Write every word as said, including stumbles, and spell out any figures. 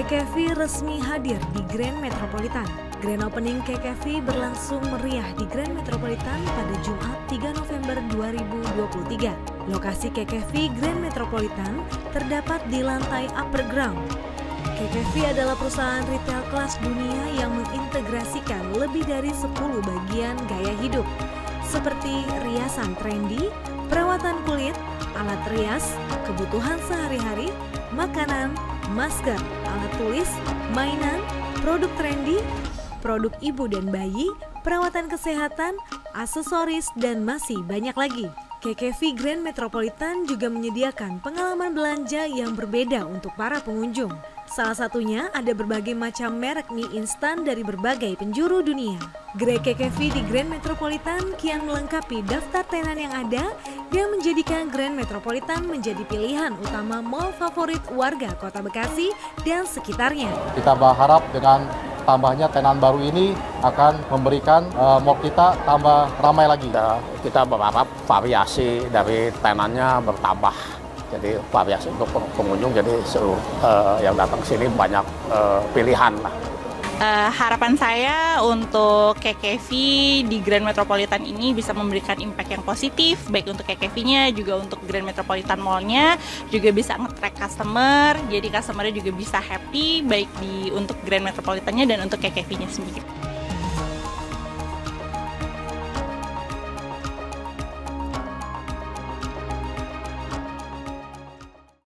K K V resmi hadir di Grand Metropolitan. Grand Opening K K V berlangsung meriah di Grand Metropolitan pada Jumat tiga November dua ribu dua puluh tiga. Lokasi K K V Grand Metropolitan terdapat di lantai upper ground. K K V adalah perusahaan retail kelas dunia yang mengintegrasikan lebih dari sepuluh bagian gaya hidup, seperti riasan trendy, perawatan kulit, alat rias, kebutuhan sehari-hari, makanan, masker, alat tulis, mainan, produk trendy, produk ibu dan bayi, perawatan kesehatan, aksesoris, dan masih banyak lagi. K K V Grand Metropolitan juga menyediakan pengalaman belanja yang berbeda untuk para pengunjung. Salah satunya ada berbagai macam merek mie instan dari berbagai penjuru dunia. Gerai K K V di Grand Metropolitan kian melengkapi daftar tenan yang ada dan menjadikan Grand Metropolitan menjadi pilihan utama mall favorit warga Kota Bekasi dan sekitarnya. Kita berharap dengan tambahnya tenan baru ini akan memberikan uh, mall kita tambah ramai lagi. Kita, kita berharap variasi dari tenannya bertambah. Jadi variasi untuk pengunjung, jadi seluruh uh, yang datang ke sini banyak uh, pilihan lah. Uh, harapan saya untuk K K V di Grand Metropolitan ini bisa memberikan impact yang positif, baik untuk K K V-nya, juga untuk Grand Metropolitan Mall-nya, juga bisa nge-track customer, jadi customer-nya juga bisa happy, baik di untuk Grand Metropolitan-nya dan untuk K K V-nya sendiri.